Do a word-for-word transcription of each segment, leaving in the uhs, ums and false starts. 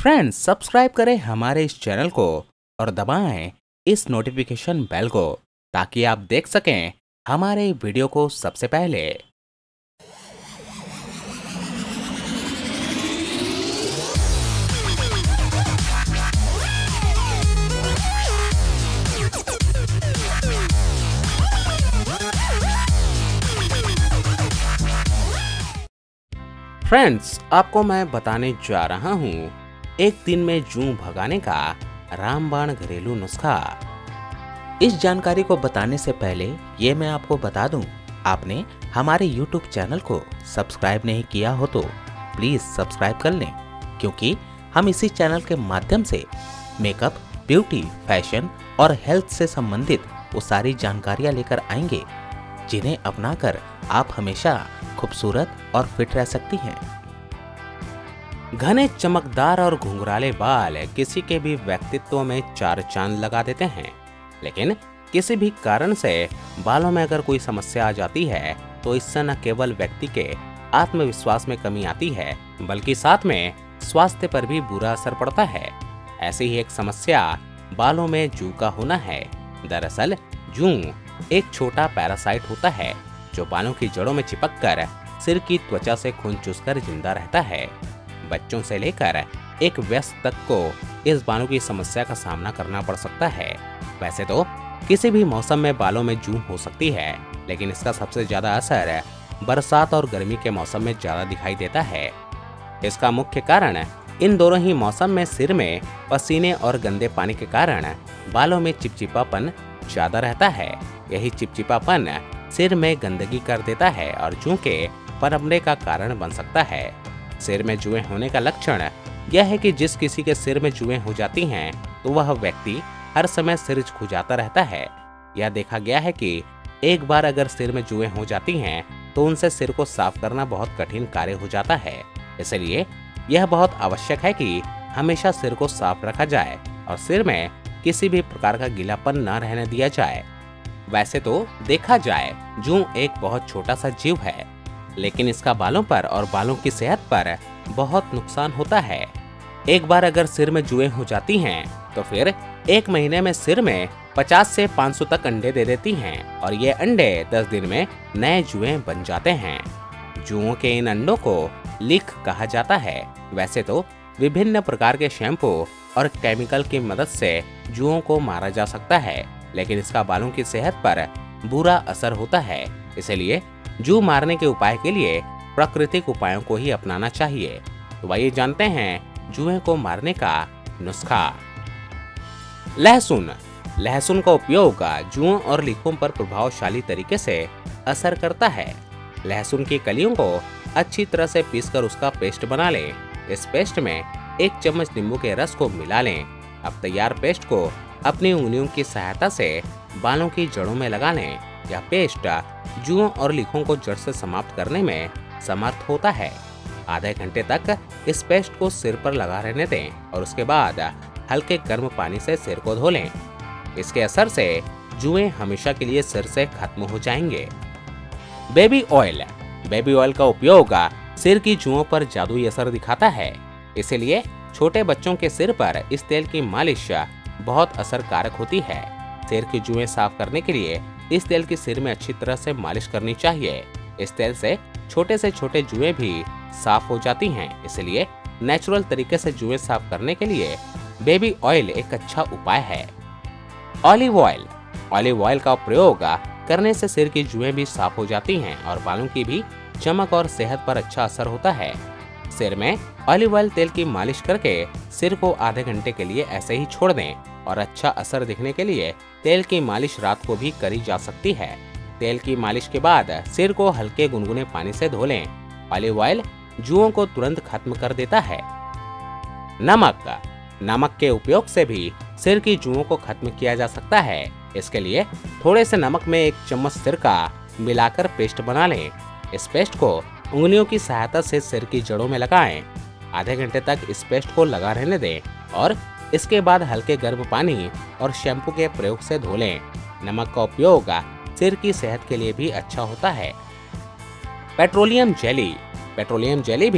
Friends subscribe करें हमारे इस चैनल को और दबाएं इस नोटिफिकेशन बेल को ताकि आप देख सकें हमारे वीडियो को सबसे पहले। फ्रेंड्स आपको मैं बताने जा रहा हूँ एक दिन में जूं भगाने का रामबाण घरेलू नुस्खा। इस जानकारी को बताने से पहले ये मैं आपको बता दूं, आपने हमारे यूट्यूब चैनल को सब्सक्राइब नहीं किया हो तो प्लीज़ सब्सक्राइब कर लें, क्योंकि हम इसी चैनल के माध्यम से मेकअप, ब्यूटी, फैशन और हेल्थ से संबंधित वो सारी जानकारियाँ लेकर आएंगे जिन्हें अपनाकर आप हमेशा खूबसूरत और फिट रह सकती हैं। घने चमकदार और घुंघराले बाल किसी के भी व्यक्तित्व में चार चांद लगा देते हैं, लेकिन किसी भी कारण से बालों में अगर कोई समस्या आ जाती है तो इससे न केवल व्यक्ति के आत्मविश्वास में कमी आती है बल्कि साथ में स्वास्थ्य पर भी बुरा असर पड़ता है। ऐसी ही एक समस्या बालों में जूं का होना है। दरअसल जूं एक छोटा पैरासाइट होता है जो बालों की जड़ों में चिपककर सिर की त्वचा से खून चूसकर जिंदा रहता है। बच्चों से लेकर एक वयस्क तक को इस बालों की समस्या का सामना करना पड़ सकता है। वैसे तो किसी भी मौसम में बालों में जूं हो सकती है, लेकिन इसका सबसे ज्यादा असर बरसात और गर्मी के मौसम में ज्यादा दिखाई देता है। इसका मुख्य कारण इन दोनों ही मौसम में सिर में पसीने और गंदे पानी के कारण बालों में चिपचिपापन ज्यादा रहता है। यही चिपचिपापन सिर में गंदगी कर देता है और जूं के पनपने का कारण बन सकता है। सिर में जुएं होने का लक्षण यह है कि जिस किसी के सिर में जुएं हो जाती हैं तो वह व्यक्ति हर समय सिर खुजाता रहता है। यह देखा गया है कि एक बार अगर सिर में जुएं हो जाती हैं तो उनसे सिर को साफ करना बहुत कठिन कार्य हो जाता है। इसलिए यह बहुत आवश्यक है कि हमेशा सिर को साफ रखा जाए और सिर में किसी भी प्रकार का गीलापन न रहने दिया जाए। वैसे तो देखा जाए जूं एक बहुत छोटा सा जीव है, लेकिन इसका बालों पर और बालों की सेहत पर बहुत नुकसान होता है। एक बार अगर सिर में जुएं हो जाती हैं तो फिर एक महीने में सिर में पचास से पाँच सौ तक अंडे दे देती हैं और ये अंडे दस दिन में नए जुएं बन जाते हैं। जुओं के इन अंडों को लीख कहा जाता है। वैसे तो विभिन्न प्रकार के शैम्पू और केमिकल की मदद से जुओं को मारा जा सकता है, लेकिन इसका बालों की सेहत पर बुरा असर होता है। इसलिए जूं मारने के उपाय के लिए प्राकृतिक उपायों को ही अपनाना चाहिए। तो आइए जानते हैं जुएं को मारने का नुस्खा। लहसुन लहसुन का उपयोग जुओं और लीखों पर प्रभावशाली तरीके से असर करता है। लहसुन की कलियों को अच्छी तरह से पीसकर उसका पेस्ट बना लें। इस पेस्ट में एक चम्मच नींबू के रस को मिला लें। अब तैयार पेस्ट को अपनी उंगलियों की सहायता से बालों की जड़ों में लगा लें। यह पेस्ट जुओं और लीखों को जड़ से समाप्त करने में समर्थ होता है। आधे घंटे तक इस पेस्ट को सिर पर लगा रहने दें और उसके बाद हल्के गर्म पानी से सिर को धो लें। इसके असर से जुएं हमेशा के लिए सिर से खत्म हो जाएंगे। बेबी ऑयल बेबी ऑयल का उपयोग सिर की जुओं पर जादुई असर दिखाता है। इसीलिए छोटे बच्चों के सिर पर इस तेल की मालिश बहुत असरकारक होती है। सिर की जुएं साफ करने के लिए इस तेल की सिर में अच्छी तरह से मालिश करनी चाहिए। इस तेल से छोटे से छोटे जुएं भी साफ हो जाती हैं। इसलिए नेचुरल तरीके से जुएं साफ करने के लिए बेबी ऑयल एक अच्छा उपाय है। ऑलिव ऑयल ऑलिव ऑयल का प्रयोग करने से सिर की जुएं भी साफ हो जाती हैं और बालों की भी चमक और सेहत पर अच्छा असर होता है। सिर में ऑलिव ऑयल तेल की मालिश करके सिर को आधे घंटे के लिए ऐसे ही छोड़ दें और अच्छा असर दिखने के लिए तेल की मालिश रात को भी करी जा सकती है। तेल की मालिश के बाद सिर को हल्के गुनगुने पानी से धो लें। ऑलिव ऑयल जुओं को तुरंत खत्म कर देता है। नमक नमक के उपयोग से भी सिर की जुओं को खत्म किया जा सकता है। इसके लिए थोड़े से नमक में एक चम्मच सिरका मिलाकर पेस्ट बना लें। इस पेस्ट को उंगलियों की सहायता से सिर की जड़ों में लगाएं। आधे घंटे तक इस पेस्ट को लगा रहने दें और इसके बाद हल्के गर्म पानी और शैम्पू के प्रयोग से धो लें। नमक का उपयोग सिर की सेहत के लिए भी अच्छा होता है। पेट्रोलियम जेली पेट्रोलियम जेली भी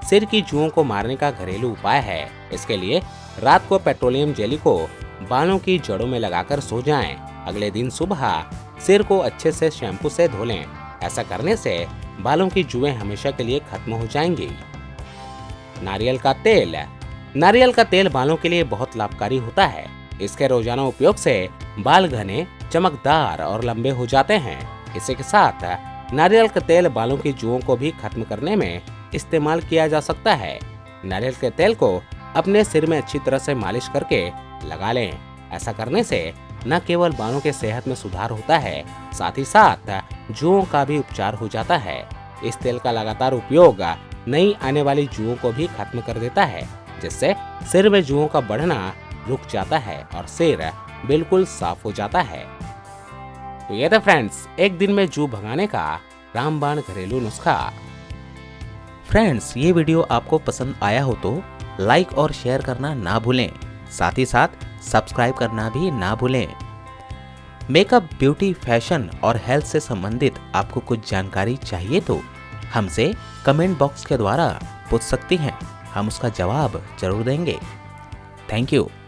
सिर की जुओं को मारने का घरेलू उपाय है। इसके लिए रात को पेट्रोलियम जेली को बालों की जड़ों में लगाकर सो जाएं। अगले दिन सुबह सिर को अच्छे से शैम्पू से धो लें। ऐसा करने से बालों की जुएं हमेशा के लिए खत्म हो जाएंगी। नारियल का तेल। नारियल का तेल बालों के लिए बहुत लाभकारी होता है। इसके रोजाना उपयोग से बाल घने, चमकदार और लंबे हो जाते हैं। इसी के साथ नारियल का तेल बालों की जुओं को भी खत्म करने में इस्तेमाल किया जा सकता है। नारियल के तेल को अपने सिर में अच्छी तरह से मालिश करके लगा लें। ऐसा करने से न केवल बालों के सेहत में सुधार होता है, साथ ही साथ जुओं का भी उपचार हो जाता है। इस तेल का लगातार उपयोग नई आने वाली जुओं को भी खत्म कर देता है, जिससे सिर में जुओं का बढ़ना रुक जाता है और सिर बिल्कुल साफ हो जाता है। तो ये था फ्रेंड्स एक दिन में जू भगाने का रामबाण घरेलू नुस्खा। फ्रेंड्स, ये वीडियो आपको पसंद आया हो तो लाइक और शेयर करना ना भूलें। साथ ही साथ सब्सक्राइब करना भी ना भूलें। मेकअप, ब्यूटी, फैशन और हेल्थ से संबंधित आपको कुछ जानकारी चाहिए तो हमसे कमेंट बॉक्स के द्वारा पूछ सकती हैं। हम उसका जवाब जरूर देंगे। Thank you.